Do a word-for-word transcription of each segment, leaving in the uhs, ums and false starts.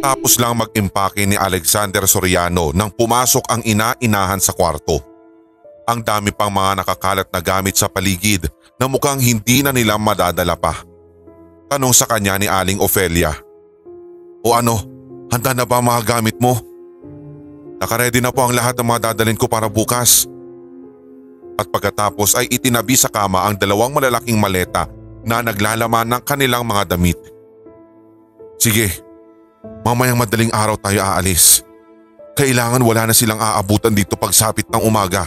Kakatapos lang mag-impake ni Alexander Soriano nang pumasok ang ina-inahan sa kwarto. Ang dami pang mga nakakalat na gamit sa paligid na mukhang hindi na nila madadala pa. Tanong sa kanya ni Aling Ofelia, "O ano, handa na ba ang mga gamit mo?" "Nakaredy na po ang lahat ng mga dadalhin ko para bukas." At pagkatapos ay itinabi sa kama ang dalawang malalaking maleta na naglalaman ng kanilang mga damit. "Sige, mamayang madaling araw tayo aalis. Kailangan wala na silang aabutan dito pagsapit ng umaga."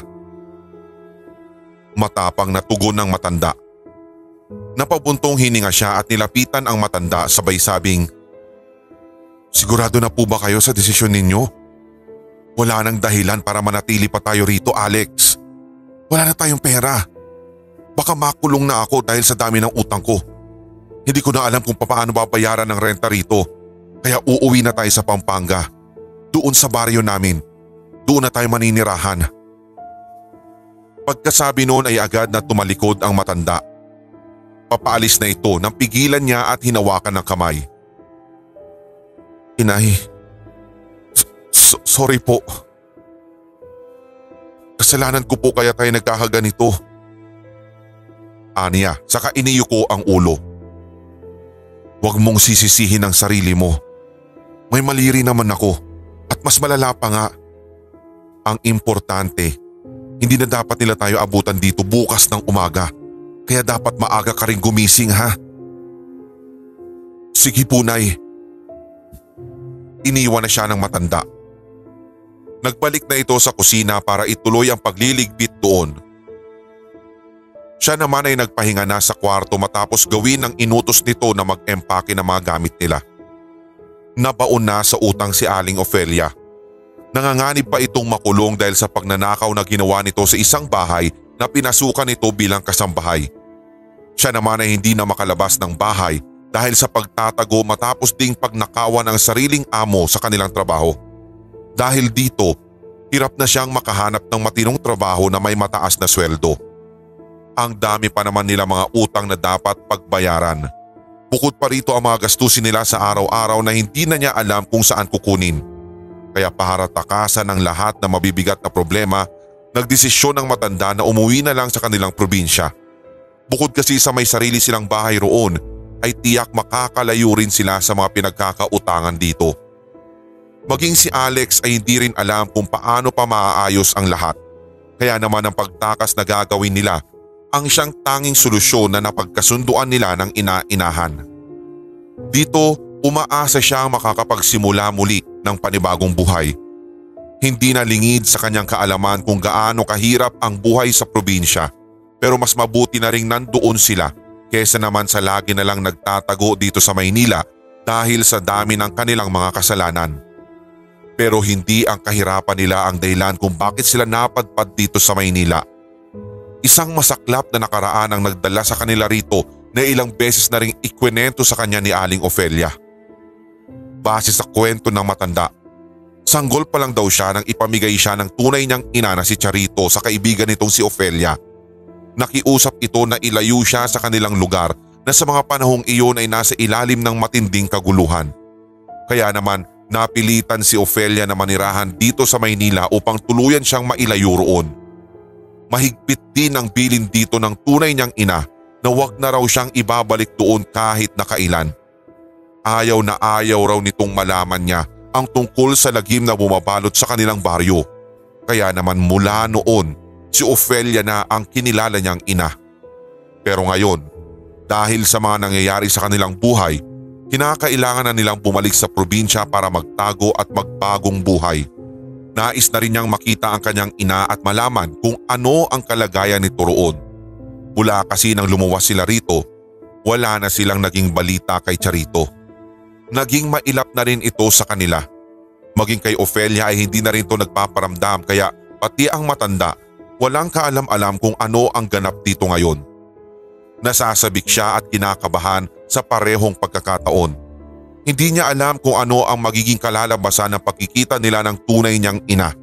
Matapang na tugon ng matanda. Napabuntong hininga siya at nilapitan ang matanda sabay sabing, "Sigurado na po ba kayo sa desisyon ninyo? Wala nang dahilan para manatili pa tayo rito, Alex. Wala na tayong pera. Baka makulong na ako dahil sa dami ng utang ko. Hindi ko na alam kung paano babayaran ng renta rito. Kaya uuwi na tayo sa Pampanga. Doon sa baryo namin. Doon na tayo maninirahan." Pagkasabi noon ay agad na tumalikod ang matanda. Papaalis na ito nang pigilan niya at hinawakan ng kamay. "Inay, so- sorry po. Kasalanan ko po kaya tayo nagkakaganito." Aniya, saka iniyuko ang ulo. "Huwag mong sisisihin ang sarili mo. May mali rin naman ako at mas malala pa nga. Ang importante, hindi na dapat nila tayo abutan dito bukas ng umaga. Kaya dapat maaga ka rin gumising, ha?" "Sige po, Nay." Iniwan na siya ng matanda. Nagbalik na ito sa kusina para ituloy ang pagliligpit doon. Siya naman ay nagpahinga na sa kwarto matapos gawin ang inutos nito na mag-empake ng mga gamit nila. Nabaon na sa utang si Aling Ofelia. Nanganganib pa itong makulong dahil sa pagnanakaw na ginawa nito sa isang bahay na pinasukan nito bilang kasambahay. Siya naman ay hindi na makalabas ng bahay dahil sa pagtatago matapos ding pagnakawan ang sariling amo sa kanilang trabaho. Dahil dito, hirap na siyang makahanap ng matinong trabaho na may mataas na sweldo. Ang dami pa naman nila mga utang na dapat pagbayaran. Bukod pa rito ang mga gastusin nila sa araw-araw na hindi na niya alam kung saan kukunin. Kaya para takasan ang lahat na mabibigat na problema, nagdesisyon ng matanda na umuwi na lang sa kanilang probinsya. Bukod kasi sa may sarili silang bahay roon, ay tiyak makakalayo rin sila sa mga pinagkakautangan dito. Maging si Alex ay hindi rin alam kung paano pa maaayos ang lahat. Kaya naman ang pagtakas na gagawin nila ang siyang tanging solusyon na napagkasunduan nila ng ina-inahan. Dito, umaasa siyang makakapagsimula muli ng panibagong buhay. Hindi na lingid sa kanyang kaalaman kung gaano kahirap ang buhay sa probinsya, pero mas mabuti na ring nandoon sila kesa naman sa lagi na lang nagtatago dito sa Maynila dahil sa dami ng kanilang mga kasalanan. Pero hindi ang kahirapan nila ang dahilan kung bakit sila napadpad dito sa Maynila. Isang masaklap na nakaraan ang nagdala sa kanila rito na ilang beses na ring ikwento sa kanya ni Aling Ofelia. Base sa kwento ng matanda, sanggol pa lang daw siya nang ipamigay siya ng tunay niyang ina na si Charito sa kaibigan nitong si Ofelia. Nakiusap ito na ilayo siya sa kanilang lugar na sa mga panahong iyon ay nasa ilalim ng matinding kaguluhan. Kaya naman napilitan si Ofelia na manirahan dito sa Maynila upang tuluyan siyang mailayo roon. Mahigpit din ang bilin dito ng tunay niyang ina na wag na raw siyang ibabalik doon kahit na kailan. Ayaw na ayaw raw nitong malaman niya ang tungkol sa lagim na bumabalot sa kanilang baryo. Kaya naman mula noon, si Ofelia na ang kinilala niyang ina. Pero ngayon, dahil sa mga nangyayari sa kanilang buhay, kinakailangan na nilang bumalik sa probinsya para magtago at magbagong buhay. Nais na rin niyang makita ang kanyang ina at malaman kung ano ang kalagayan nito roon. Mula kasi nang lumuwas sila rito, wala na silang naging balita kay Charito. Naging mailap na rin ito sa kanila. Maging kay Ofelia ay hindi na rin ito nagpaparamdam kaya pati ang matanda walang kaalam-alam kung ano ang ganap dito ngayon. Nasasabik siya at kinakabahan sa parehong pagkakataon. Hindi niya alam kung ano ang magiging kalalabasan ng pagkikita nila ng tunay niyang ina.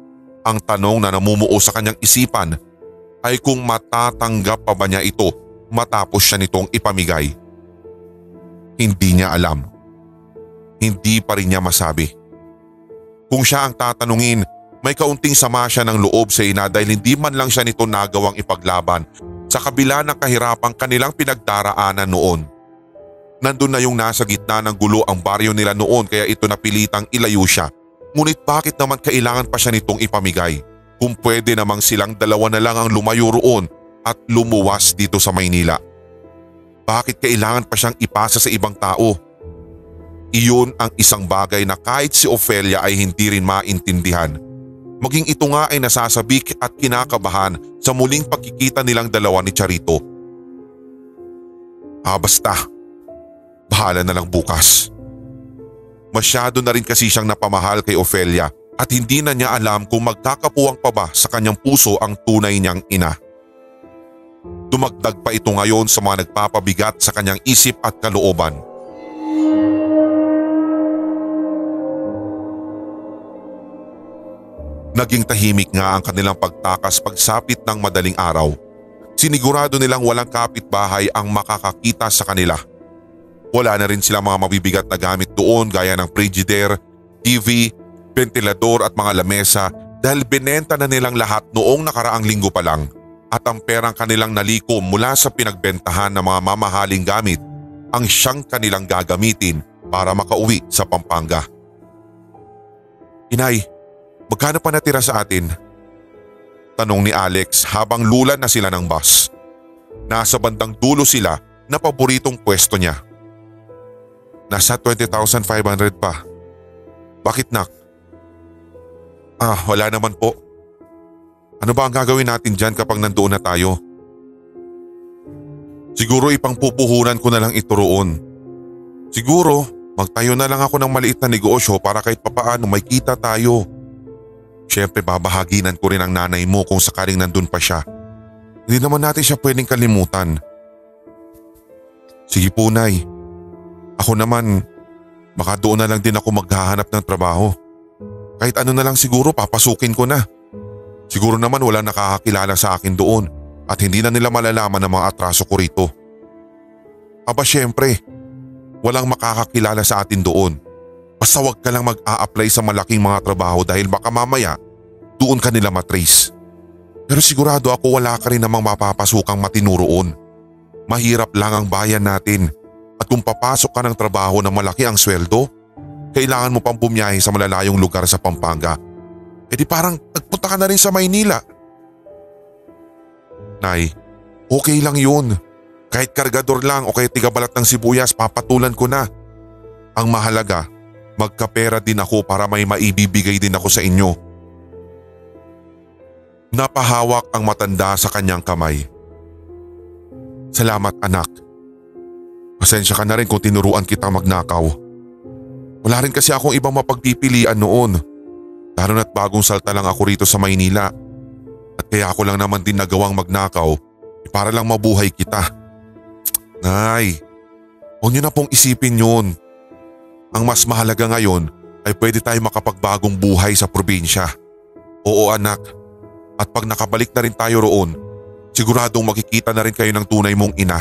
Ang tanong na namumuo sa kanyang isipan ay kung matatanggap pa ba niya ito matapos siya nitong ipamigay. Hindi niya alam. hindi pa rin niya masabi. Kung siya ang tatanungin, may kaunting sama siya ng loob sa ina dahil hindi man lang siya nito nagawang ipaglaban sa kabila ng kahirapang kanilang pinagdaraanan noon. Nandun na yung nasa gitna ng gulo ang baryo nila noon kaya ito napilitang ilayo siya. Ngunit bakit naman kailangan pa siya nitong ipamigay? Kung pwede namang silang dalawa na lang ang lumayo roon at lumuwas dito sa Maynila. Bakit kailangan pa siyang ipasa sa ibang tao? Iyon ang isang bagay na kahit si Ofelia ay hindi rin maintindihan. Maging ito nga ay nasasabik at kinakabahan sa muling pagkikita nilang dalawa ni Charito. Ah basta, bahala na lang bukas. Masyado na rin kasi siyang napamahal kay Ofelia at hindi na niya alam kung magkakapuwang pa ba sa kanyang puso ang tunay niyang ina. Dumagdag pa ito ngayon sa mga nagpapabigat sa kanyang isip at kalooban. Naging tahimik nga ang kanilang pagtakas pagsapit ng madaling araw. Sinigurado nilang walang kapitbahay ang makakakita sa kanila. Wala na rin silang mga mabibigat na gamit doon gaya ng frigidaire, T V, ventilador at mga lamesa dahil binenta na nilang lahat noong nakaraang linggo pa lang at ang perang kanilang nalikom mula sa pinagbentahan ng mga mamahaling gamit ang siyang kanilang gagamitin para makauwi sa Pampanga. Inay, magkano pa natira sa atin? Tanong ni Alex habang lulan na sila ng bus. Nasa bandang dulo sila na paboritong pwesto niya. Nasa twenty thousand five hundred pa. Bakit nak? Ah, wala naman po. Ano ba ang gagawin natin dyan kapag nandoon na tayo? Siguro ipangpupuhunan ko na lang ito roon. Siguro magtayo na lang ako ng maliit na negosyo para kahit papaano may kita tayo. Siyempre babahaginan ko rin ang nanay mo kung sakaling nandun pa siya. Hindi naman natin siya pwedeng kalimutan. Sige po, Nay. Ako naman, baka doon na lang din ako maghahanap ng trabaho. Kahit ano na lang siguro papasukin ko na. Siguro naman wala nakakakilala sa akin doon at hindi na nila malalaman ang mga atraso ko rito. Aba syempre, walang makakakilala sa atin doon. Basta wag ka lang mag-a-apply sa malaking mga trabaho dahil baka mamaya doon ka nila matrace. Pero sigurado ako wala ka rin namang mapapasukang matinuroon. Mahirap lang ang bayan natin at kung papasok ka ng trabaho na malaki ang sweldo, kailangan mo pang bumiyahe sa malalayong lugar sa Pampanga. E di parang nagpunta ka na rin sa Maynila. Nay, okay lang yun. Kahit kargador lang o kahit tigabalat ng sibuyas, papatulan ko na. Ang mahalaga, magkapera din ako para may maibibigay din ako sa inyo. Napahawak ang matanda sa kanyang kamay. Salamat anak. Pasensya ka na rin kung tinuruan kita magnakaw. Wala rin kasi akong ibang mapagpipilian noon. Lalo na't bagong salta lang ako rito sa Maynila. At kaya ako lang naman din nagawang magnakaw eh para lang mabuhay kita. Nay, huwag niyo na pong isipin yun. Ang mas mahalaga ngayon ay pwede tayo makapagbagong buhay sa probinsya. Oo anak, at pag nakabalik na rin tayo roon, siguradong makikita na rin kayo ng tunay mong ina.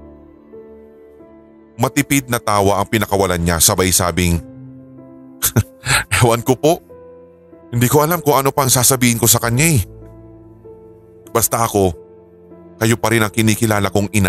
Matipid na tawa ang pinakawalan niya sabay sabing, ewan ko po, hindi ko alam kung ano pang sasabihin ko sa kanya eh. Basta ako, kayo pa rin ang kinikilala kong ina.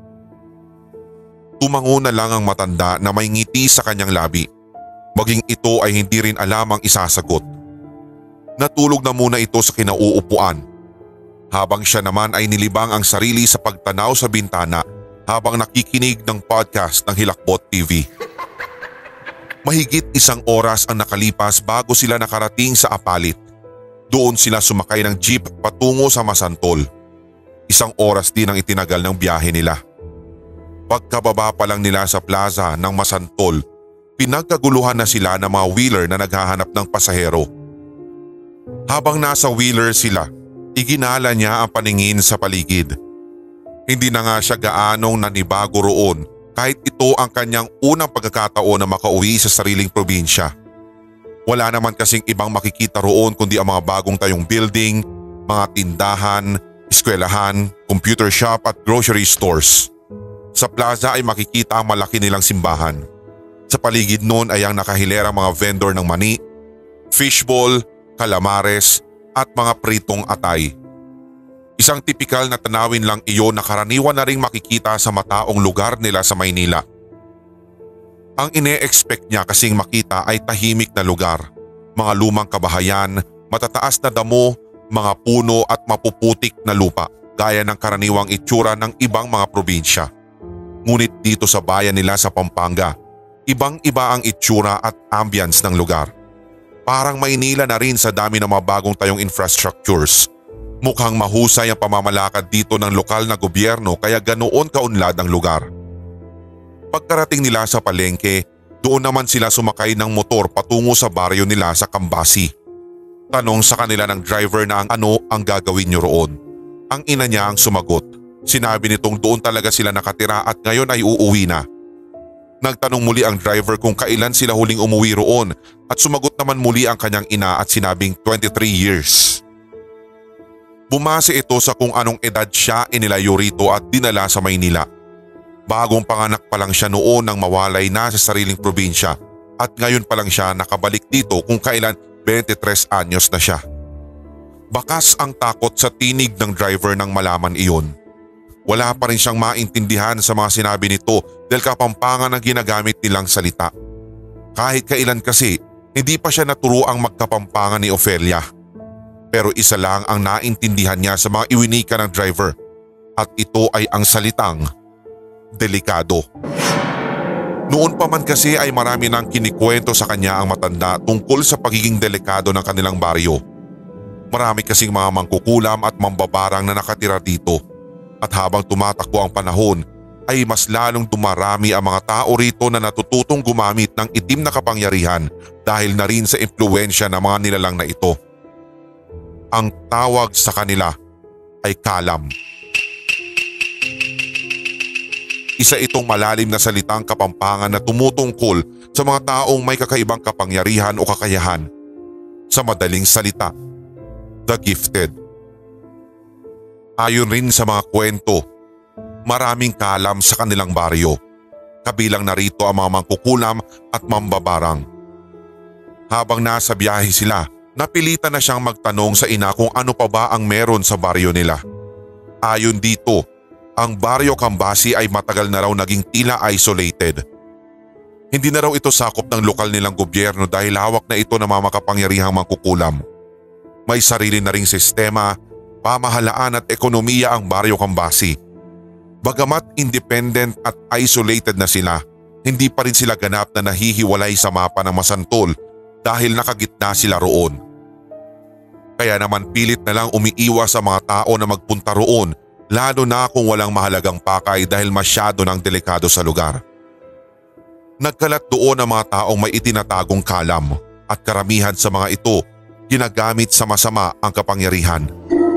Tumango na lang ang matanda na may ngiti sa kanyang labi. Maging ito ay hindi rin alam ang isasagot. Natulog na muna ito sa kinauupuan. Habang siya naman ay nilibang ang sarili sa pagtanaw sa bintana habang nakikinig ng podcast ng Hilakbot T V. Mahigit isang oras ang nakalipas bago sila nakarating sa Apalit. Doon sila sumakay ng jeep patungo sa Masantol. Isang oras din ang itinagal ng biyahe nila. Pagkababa pa lang nila sa plaza ng Masantol, pinagkaguluhan na sila ng mga wheeler na naghahanap ng pasahero. Habang nasa wheeler sila, iginala niya ang paningin sa paligid. Hindi na nga siya gaanong nanibago roon kahit ito ang kanyang unang pagkakataon na makauwi sa sariling probinsya. Wala naman kasing ibang makikita roon kundi ang mga bagong tayong building, mga tindahan, eskwelahan, computer shop at grocery stores. Sa plaza ay makikita ang malaki nilang simbahan. Sa paligid noon ay ang nakahilerang mga vendor ng mani, fishball, calamares at mga pritong atay. Isang tipikal na tanawin lang iyon na karaniwan na ring makikita sa mataong lugar nila sa Maynila. Ang ine-expect niya kasing makita ay tahimik na lugar, mga lumang kabahayan, matataas na damo, mga puno at mapuputik na lupa gaya ng karaniwang itsura ng ibang mga probinsya. Ngunit dito sa bayan nila sa Pampanga, ibang-iba ang itsura at ambience ng lugar. Parang Maynila na rin sa dami ng mga bagong tayong infrastructures. Mukhang mahusay ang pamamalakad dito ng lokal na gobyerno kaya ganoon kaunlad ang lugar. Pagkarating nila sa palengke, doon naman sila sumakay ng motor patungo sa baryo nila sa Kambasi. Tanong sa kanila ng driver na ang ano ang gagawin niyo roon. Ang ina niya ang sumagot. Sinabi nitong doon talaga sila nakatira at ngayon ay uuwi na. Nagtanong muli ang driver kung kailan sila huling umuwi roon at sumagot naman muli ang kanyang ina at sinabing twenty-three years. Bumase ito sa kung anong edad siya inilayo rito at dinala sa Maynila. Bagong panganak pa lang siya noon nang mawalay na sa sariling probinsya at ngayon pa lang siya nakabalik dito kung kailan twenty-tres anyos na siya. Bakas ang takot sa tinig ng driver nang malaman iyon. Wala pa rin siyang maintindihan sa mga sinabi nito dahil Kapampangan ang ginagamit nilang salita. Kahit kailan kasi, hindi pa siya naturuang magkapampangan ni Ofelia. Pero isa lang ang naintindihan niya sa mga iwinika ng driver at ito ay ang salitang delikado. Noon pa man kasi ay marami nang kinikwento sa kanya ang matanda tungkol sa pagiging delikado ng kanilang baryo. Marami kasing mga mangkukulam at mambabarang na nakatira dito at habang tumatakbo ang panahon ay mas lalong dumarami ang mga tao rito na natututong gumamit ng itim na kapangyarihan dahil na rin sa impluwensya ng mga nilalang na ito. Ang tawag sa kanila ay kalam. Isa itong malalim na salitang Kapampangan na tumutungkol sa mga taong may kakaibang kapangyarihan o kakayahan. Sa madaling salita, the gifted. Ayon rin sa mga kwento, maraming kalam sa kanilang baryo. Kabilang narito ang mga mangkukulam at mambabarang. Habang nasa biyahe sila, napilitan na siyang magtanong sa ina kung ano pa ba ang meron sa baryo nila. Ayon dito, ang baryo Kambasi ay matagal na raw naging tila isolated. Hindi na raw ito sakop ng lokal nilang gobyerno dahil hawak na ito ng mga makapangyarihang mangkukulam. May sarili na ring sistema, pamahalaan at ekonomiya ang baryo Kambasi. Bagamat independent at isolated na sila, hindi pa rin sila ganap na nahihiwalay sa mapa ng Masantol dahil nakagitna sila roon. Kaya naman pilit na lang umiiwas sa mga tao na magpunta roon, lalo na kung walang mahalagang pakay dahil masyado ng delikado sa lugar. Nagkalat doon ang mga taong may itinatagong kalam at karamihan sa mga ito ginagamit sa masama ang kapangyarihan.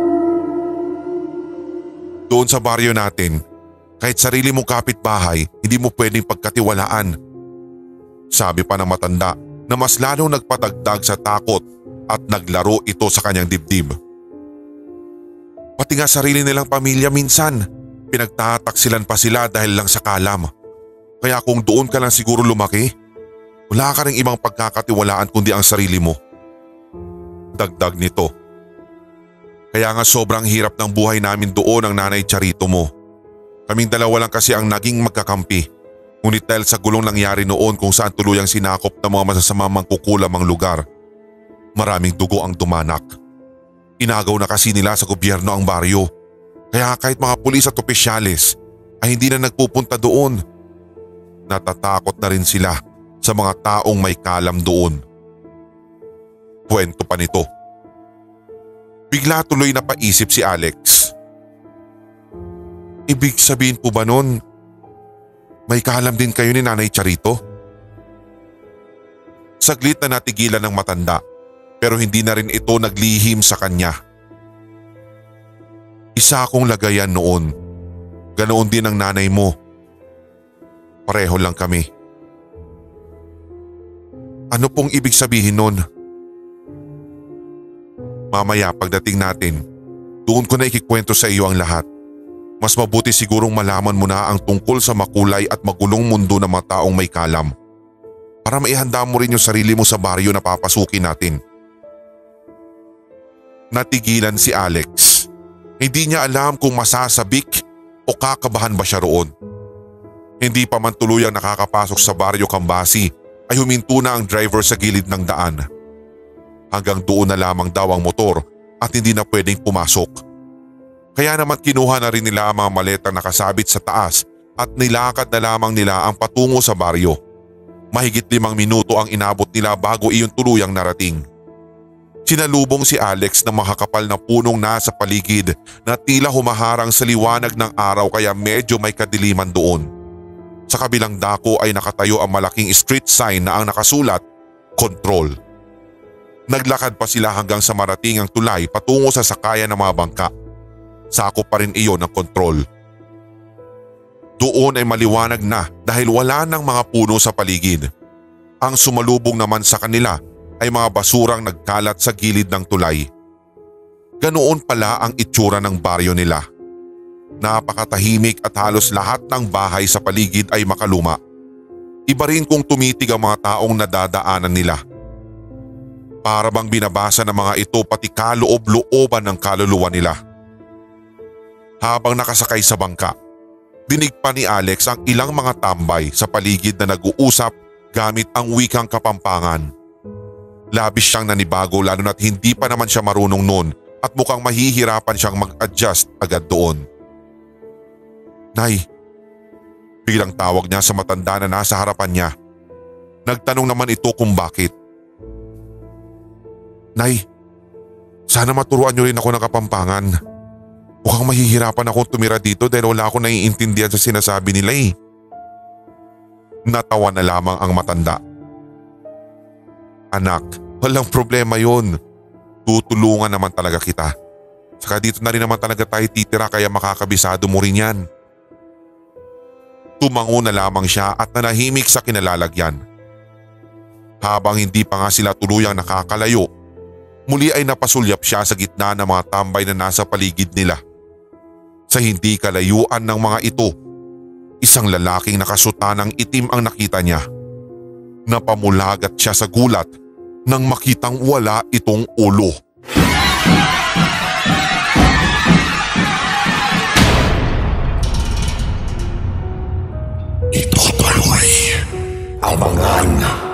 Doon sa baryo natin, kahit sarili mong kapitbahay, hindi mo pwedeng pagkatiwalaan. Sabi pa ng matanda na mas lalong nagpatagdag sa takot at naglaro ito sa kanyang dibdib. Pati nga sarili nilang pamilya minsan, pinagtataksilan pa sila dahil lang sa kalam. Kaya kung doon ka lang siguro lumaki, wala ka ring ibang pagkakatiwalaan kundi ang sarili mo. Dagdag nito. Kaya nga sobrang hirap ng buhay namin doon ang nanay Charito mo. Kaming dalawa lang kasi ang naging magkakampi. Ngunit dahil sa gulong nangyari noon kung saan tuluyang sinakop ng mga masasamang mangkukulam ang lugar, maraming dugo ang dumanak. Inagaw na kasi nila sa gobyerno ang baryo. Kaya kahit mga pulis at opisyales ay hindi na nagpupunta doon. Natatakot na rin sila sa mga taong may kalam doon. Kwento pa nito. Bigla tuloy na paisip si Alex. Ibig sabihin po ba nun, may kalam din kayo ni Nanay Charito? Saglit na natigilan ng matanda. Pero hindi na rin ito naglihim sa kanya. Isa akong lagayan noon. Ganoon din ang nanay mo. Pareho lang kami. Ano pong ibig sabihin nun? Mamaya pagdating natin, doon ko na ikikwento sa iyo ang lahat. Mas mabuti sigurong malaman mo na ang tungkol sa makulay at magulong mundo ng mga taong may kalam. para maihanda mo rin yung sarili mo sa baryo na papasukin natin. Natigilan si Alex. Hindi niya alam kung masasabik o kakabahan ba siya roon. Hindi pa man tuluyang nakakapasok sa baryo Kambasi ay huminto na ang driver sa gilid ng daan. Hanggang doon na lamang daw ang motor at hindi na pwedeng pumasok. Kaya naman kinuha na rin nila ang mga maleta nakasabit sa taas at nilakad na lamang nila ang patungo sa baryo. Mahigit limang minuto ang inabot nila bago iyon tuluyang narating. Sinalubong si Alex ng makakapal na punong nasa paligid na tila humaharang sa liwanag ng araw kaya medyo may kadiliman doon. Sa kabilang dako ay nakatayo ang malaking street sign na ang nakasulat, Control. Naglakad pa sila hanggang sa marating ang tulay patungo sa sakayan ng mga bangka. Sakop pa rin iyon ng Control. Doon ay maliwanag na dahil wala nang mga puno sa paligid. Ang sumalubong naman sa kanila ay mga basurang nagkalat sa gilid ng tulay. Ganoon pala ang itsura ng baryo nila. Napakatahimik at halos lahat ng bahay sa paligid ay makaluma. Iba rin kung tumitig ang mga taong nadadaanan nila. Para bang binabasa ng mga ito pati kaloob-looban ng kaluluwa nila. Habang nakasakay sa bangka, dinig pa ni Alex ang ilang mga tambay sa paligid na nag-uusap gamit ang wikang Kapampangan. Labis siyang nanibago lalo na't hindi pa naman siya marunong noon at mukhang mahihirapan siyang mag-adjust agad doon. Nay, biglang tawag niya sa matanda na nasa harapan niya. Nagtanong naman ito kung bakit. Nay, sana maturuan niyo rin ako ng Kapampangan. Mukhang mahihirapan akong tumira dito dahil wala akong naiintindihan sa sinasabi nila eh. Natawa na lamang ang matanda. Anak, walang problema yun. Tutulungan naman talaga kita. Saka dito na rin naman talaga tayo titira kaya makakabisado mo rin yan. Tumango na lamang siya at nanahimik sa kinalalagyan. Habang hindi pa nga sila tuluyang nakakalayo, muli ay napasulyap siya sa gitna ng mga tambay na nasa paligid nila. Sa hindi kalayuan ng mga ito, isang lalaking nakasuta ng itim ang nakita niya. Napamulagat siya sa gulat nang makitang wala itong ulo. Ito pa'y abangan.